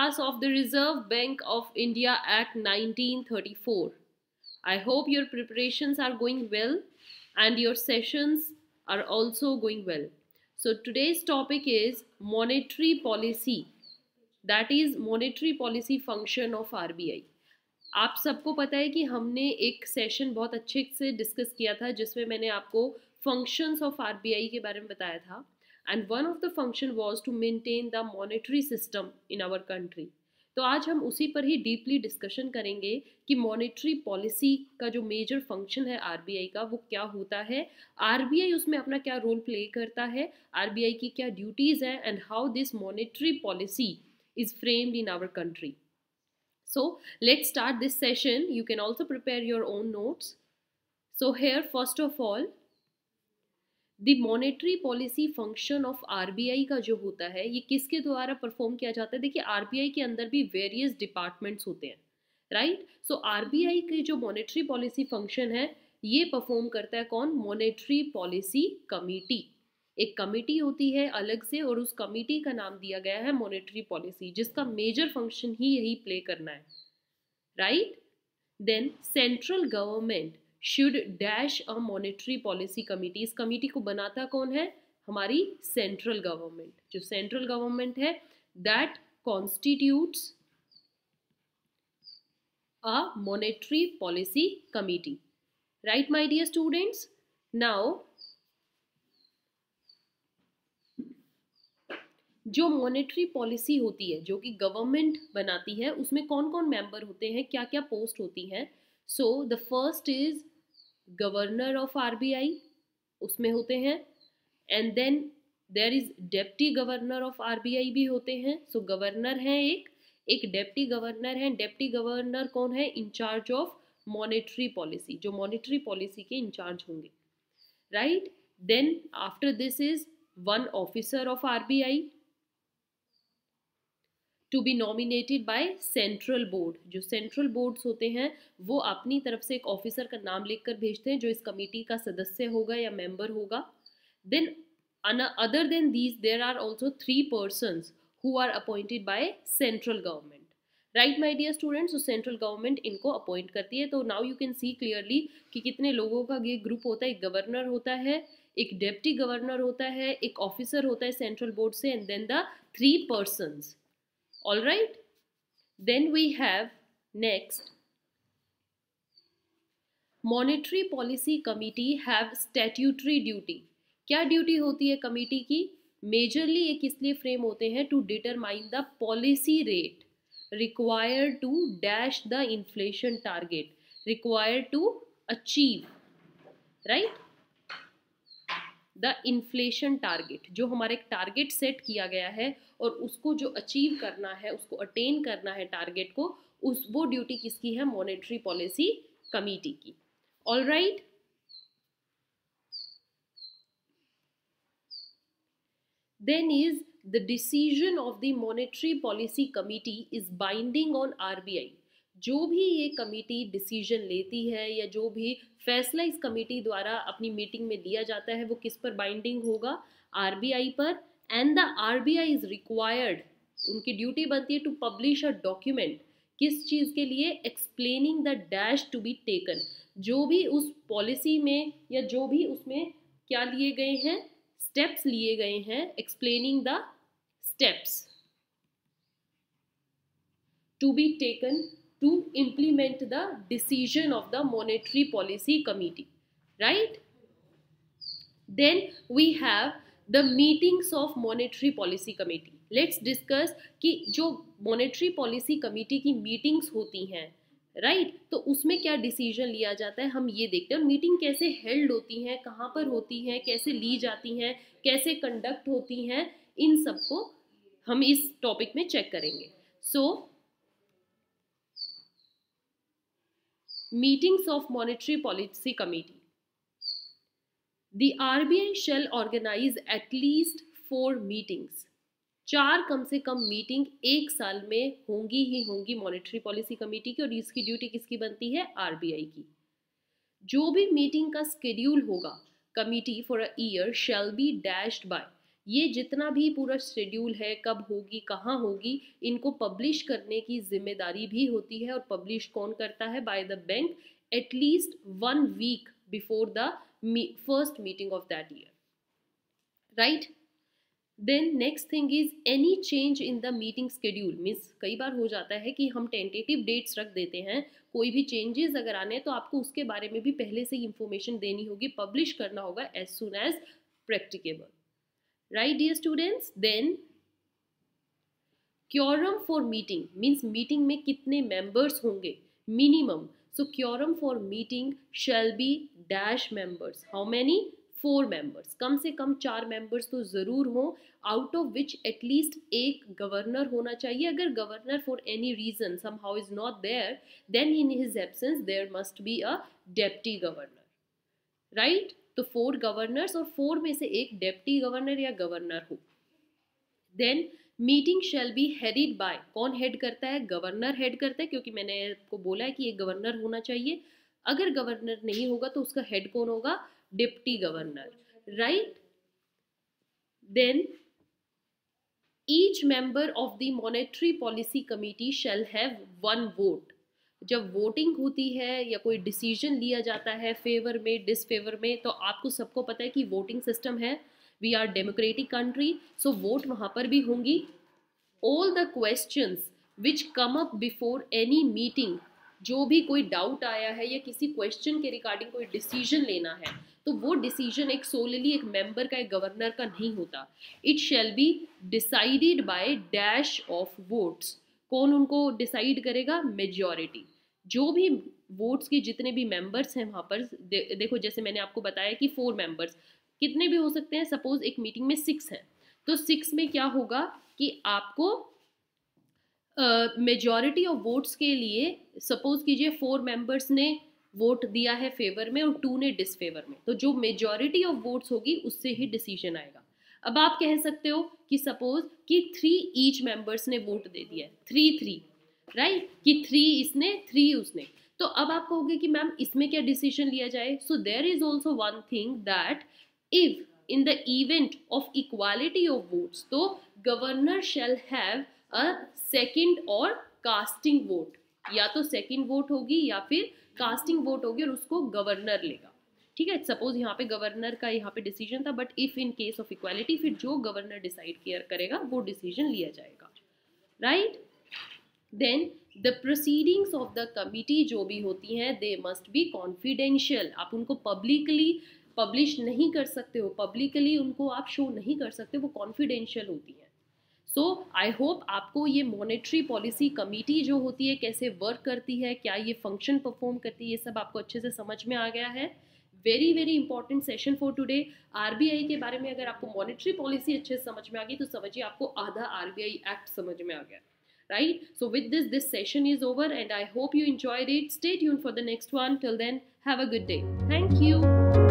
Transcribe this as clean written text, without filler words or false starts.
pass of the Reserve Bank of India Act 1934. I hope your preparations are going well and your sessions are also going well. So today's topic is monetary policy, that is monetary policy function of RBI. आप सबको पता है कि हमने एक session बहुत अच्छे से डिस्कस किया था जिसमें मैंने आपको फंक्शंस ऑफ आरबीआई के बारे में बताया था and one of the function was to maintain the monetary system in our country. तो आज हम उसी पर ही डीपली डिस्कशन करेंगे कि मॉनेटरी पॉलिसी का जो मेजर फंक्शन है आरबीआई का वो क्या होता है, आरबीआई उसमें अपना क्या रोल प्ले करता है, आरबीआई की क्या ड्यूटीज़ हैं and how this monetary policy is framed in our country. So let's start this session. You can also prepare your own notes. So here first of all the monetary policy function of RBI का जो होता है ये किसके द्वारा perform किया जाता है. देखिए RBI के अंदर भी वेरियस डिपार्टमेंट्स होते हैं, राइट. सो RBI की जो मॉनेटरी पॉलिसी फंक्शन है ये परफॉर्म करता है कौन, मॉनेटरी पॉलिसी कमिटी. एक कमिटी होती है अलग से और उस कमिटी का नाम दिया गया है मॉनेटरी पॉलिसी, जिसका मेजर फंक्शन ही यही प्ले करना है, right. Then central government should dash a monetary policy committee. इस कमिटी को बनाता कौन है, हमारी सेंट्रल गवर्नमेंट. जो सेंट्रल गवर्नमेंट है that constitutes a monetary policy committee, right my dear students. Now जो मॉनेटरी पॉलिसी होती है जो कि गवर्नमेंट बनाती है उसमें कौन कौन मेंबर होते हैं, क्या क्या पोस्ट होती हैं. So the first is governor of RBI, उसमें होते हैं. And then there is deputy governor of RBI भी होते हैं. सो गवर्नर है एक डेप्टी गवर्नर है. डेप्टी गवर्नर कौन है, इंचार्ज ऑफ मॉनेटरी पॉलिसी, जो मॉनेटरी पॉलिसी के इंचार्ज होंगे, right. Then after this is one officer of RBI to be nominated by central board. जो सेंट्रल बोर्ड्स होते हैं वो अपनी तरफ से एक ऑफिसर का नाम लिखकर भेजते हैं जो इस कमेटी का सदस्य होगा या मेंबर होगा. Then other than these there are also 3 persons who are appointed by central government, right my dear students. तो सेंट्रल गवर्नमेंट इनको अपॉइंट करती है. तो now you can see clearly कि कितने लोगों का ये ग्रुप होता है. एक गवर्नर होता है, एक डेप्टी गवर्नर होता है, एक ऑफिसर होता है सेंट्रल बोर्ड से and then the 3 persons. All right, then we have next monetary policy committee have statutory duty. क्या ड्यूटी होती है कमिटी की, मेजरली ये किस लिए फ्रेम होते हैं, to determine the policy rate required to dash the inflation target, required to achieve, right, the inflation target. जो हमारा एक टारगेट सेट किया गया है और उसको जो अचीव करना है, उसको अटेन करना है टारगेट को, उस वो ड्यूटी किसकी है, मॉनेटरी पॉलिसी कमिटी की. All right. Then is the decision of the monetary policy committee is binding on RBI. जो भी ये कमिटी डिसीजन लेती है या जो भी फैसला इस कमेटी द्वारा अपनी मीटिंग में लिया जाता है वो किस पर बाइंडिंग होगा, आरबीआई पर. And the RBI is required, उनकी ड्यूटी बनती है टू पब्लिश अ डॉक्यूमेंट, किस चीज़ के लिए, explaining the dash to be taken. जो भी उस पॉलिसी में या जो भी उसमें क्या लिए गए हैं, स्टेप्स लिए गए हैं, explaining the steps to be taken to implement the decision of the monetary policy committee, right. Then we have the meetings of monetary policy committee. Let's discuss कि जो monetary policy committee की meetings होती हैं, right, तो उसमें क्या decision लिया जाता है हम ये देखते हैं. मीटिंग कैसे हेल्ड होती हैं, कहाँ पर होती हैं, कैसे ली जाती हैं, कैसे कंडक्ट होती हैं, इन सबको हम इस टॉपिक में चेक करेंगे. सो meetings of monetary policy committee. The RBI shall organize at least 4 meetings. 4 कम से कम मीटिंग एक साल में होंगी ही होंगी मॉनेटरी पॉलिसी कमेटी की, और इसकी ड्यूटी किसकी बनती है, आरबीआई की. जो भी मीटिंग का स्केड्यूल होगा committee for a year shall be dashed by, ये जितना भी पूरा शेड्यूल है, कब होगी, कहाँ होगी, इनको पब्लिश करने की जिम्मेदारी भी होती है। और पब्लिश कौन करता है? By the bank at least 1 week before the first meeting of that year, right. Then next thing is any change in the meeting schedule. Means कई बार हो जाता है कि हम टेंटेटिव डेट्स रख देते हैं, कोई भी चेंजेस अगर आने हैं तो आपको उसके बारे में भी पहले से इंफॉर्मेशन देनी होगी, पब्लिश करना होगा as soon as practicable, right dear students. Then quorum for meeting means meeting में कितने मेंबर्स होंगे, minimum. So quorum for meeting shall be dash members. How many? 4 members. कम से कम 4 मेंबर्स तो जरूर हो, आउट ऑफ विच एटलीस्ट एक गवर्नर होना चाहिए। अगर governor for any reason somehow is not there, then in his absence there must be a deputy governor, right. तो 4 गवर्नर्स और 4 में से एक डेप्टी गवर्नर या गवर्नर हो। Then meeting shall be headed by. कौन हेड करता है? गवर्नर हेड करता है, क्योंकि मैंने आपको बोला है कि एक गवर्नर होना चाहिए। अगर गवर्नर नहीं होगा तो उसका हेड कौन होगा? Deputy governor, right. Then each member of the monetary policy committee shall have 1 vote। जब वोटिंग होती है या कोई डिसीजन लिया जाता है फेवर में, डिसफेवर में, तो आपको सबको पता है कि वोटिंग सिस्टम है, we are democratic country, so vote वहाँ पर भी होंगी। All the questions which come up before any meeting, जो भी कोई डाउट आया है या किसी क्वेश्चन के रिगार्डिंग कोई डिसीजन लेना है, तो वो डिसीजन एक सोलली एक मेंबर का, एक गवर्नर का नहीं होता। It shall be decided by dash of votes. कौन उनको डिसाइड करेगा? मेजॉरिटी। जो भी वोट्स के जितने भी मेंबर्स हैं वहाँ पर देखो, जैसे मैंने आपको बताया कि 4 मेंबर्स कितने भी हो सकते हैं। सपोज एक मीटिंग में 6 हैं, तो 6 में क्या होगा कि आपको मेजॉरिटी ऑफ वोट्स के लिए, सपोज कीजिए 4 मेंबर्स ने वोट दिया है फेवर में और 2 ने डिसफेवर में, तो जो मेजॉरिटी ऑफ वोट्स होगी उससे ही डिसीजन आएगा। अब आप कह सकते हो कि सपोज कि 3 ईच मेंबर्स ने वोट दे दिया है, 3-3, राइट, कि 3 इसने 3 उसने, तो अब आप कहोगे कि मैम इसमें क्या डिसीजन लिया जाए। So there is also one thing that if in the event of equality of votes, तो governor shall have a second or casting vote। या तो second vote होगी या फिर casting vote होगी और उसको गवर्नर लेगा, ठीक है। सपोज यहाँ पे गवर्नर का यहाँ पे डिसीजन था, but if in case of equality फिर जो गवर्नर डिसाइड करेगा वो डिसीजन लिया जाएगा, right. Then the proceedings of the committee जो भी होती हैं दे मस्ट बी कॉन्फिडेंशियल। आप उनको पब्लिकली पब्लिश नहीं कर सकते हो, पब्लिकली उनको आप शो नहीं कर सकते, वो कॉन्फिडेंशियल होती है। सो आई होप आपको ये मॉनेटरी पॉलिसी कमिटी जो होती है कैसे वर्क करती है, क्या ये फंक्शन परफॉर्म करती है, ये सब आपको अच्छे से समझ में आ गया है। Very very important session for today. RBI के बारे में अगर आपको मॉनेटरी पॉलिसी अच्छे से समझ में आ गई तो समझिए आपको आधा आरबीआई एक्ट समझ में आ गया, right? So with this session is over and I hope you enjoyed it. Stay tuned for the next one. Till then, have a good day. Thank you.